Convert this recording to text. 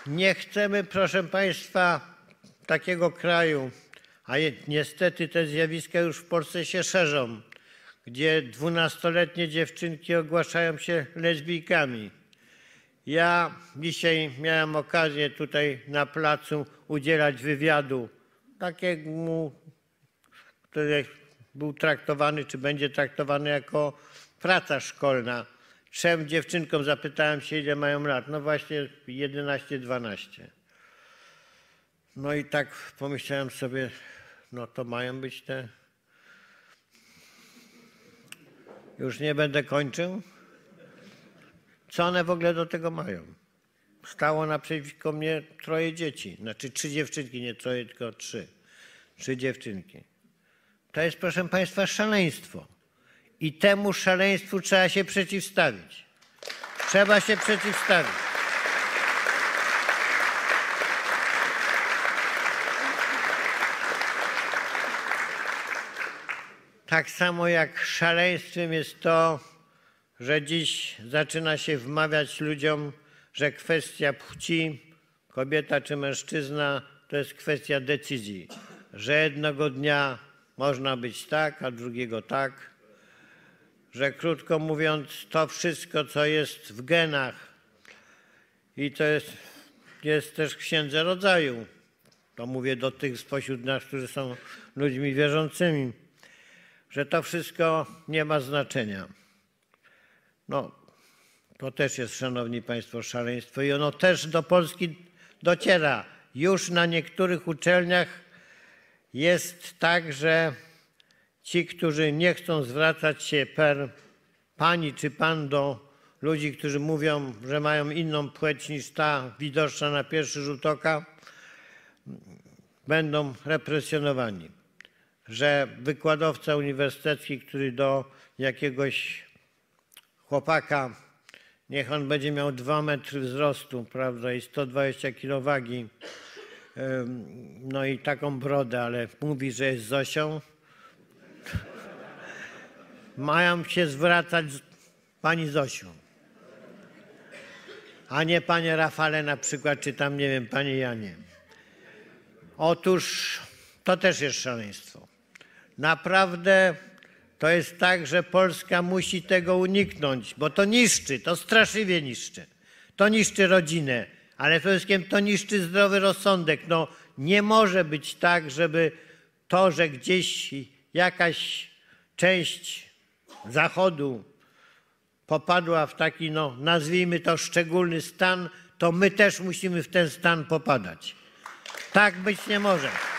Nie chcemy, proszę Państwa, takiego kraju, a niestety te zjawiska już w Polsce się szerzą, gdzie 12-letnie dziewczynki ogłaszają się lesbijkami. Ja dzisiaj miałem okazję tutaj na placu udzielać wywiadu takiemu, który był traktowany, czy będzie traktowany jako praca szkolna. 3 dziewczynkom zapytałem się, ile mają lat. No właśnie 11-12. No i tak pomyślałem sobie, no to mają być te... Już nie będę kończył. Co one w ogóle do tego mają? Stało naprzeciwko mnie 3 dzieci. Znaczy 3 dziewczynki, nie 3, tylko 3. 3 dziewczynki. To jest, proszę Państwa, szaleństwo. I temu szaleństwu trzeba się przeciwstawić. Trzeba się przeciwstawić. Tak samo jak szaleństwem jest to, że dziś zaczyna się wmawiać ludziom, że kwestia płci, kobieta czy mężczyzna, to jest kwestia decyzji. Że jednego dnia można być tak, a drugiego tak. Że krótko mówiąc, to wszystko, co jest w genach i to jest też w Księdze Rodzaju. To mówię do tych spośród nas, którzy są ludźmi wierzącymi, że to wszystko nie ma znaczenia. No, to też jest, szanowni Państwo, szaleństwo i ono też do Polski dociera. Już na niektórych uczelniach jest tak, że ci, którzy nie chcą zwracać się per pani czy pan do ludzi, którzy mówią, że mają inną płeć niż ta widoczna na pierwszy rzut oka, będą represjonowani. Że wykładowca uniwersytecki, który do jakiegoś chłopaka, niech on będzie miał 2 metry wzrostu, prawda, i 120 kg wagi, no i taką brodę, ale mówi, że jest Zosią, mają się zwracać pani Zosiu, a nie panie Rafale na przykład, czy tam, nie wiem, panie Janie. Otóż to też jest szaleństwo. Naprawdę to jest tak, że Polska musi tego uniknąć, bo to niszczy, to straszliwie niszczy. To niszczy rodzinę, ale przede wszystkim to niszczy zdrowy rozsądek. No, nie może być tak, żeby to, że gdzieś jakaś część Zachodu popadła w taki, no, nazwijmy to, szczególny stan, to my też musimy w ten stan popadać. Tak być nie może.